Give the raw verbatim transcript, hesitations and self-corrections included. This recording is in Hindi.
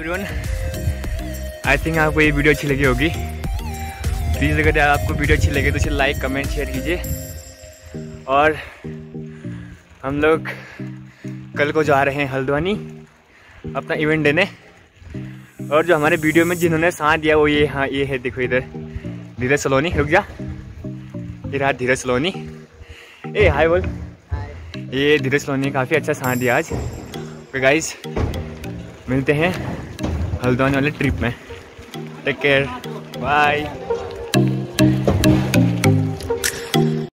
एवरीवन, आई थिंक आपको ये वीडियो अच्छी लगी होगी। प्लीज़ अगर आपको वीडियो अच्छी लगे तो इसे लाइक कमेंट शेयर कीजिए। और हम लोग कल को जा रहे हैं हल्द्वानी अपना इवेंट देने। और जो हमारे वीडियो में जिन्होंने साथ दिया वो ये, हाँ ये है, देखो इधर धीरज सलोनी। रुक जा, ये रहा धीरज सलोनी। ए हाय बोल। ये धीरज सलोनी काफ़ी अच्छा साथ दिया आज। तो गाइस मिलते हैं हल्द्वानी वाले ट्रिप में। Take care, bye.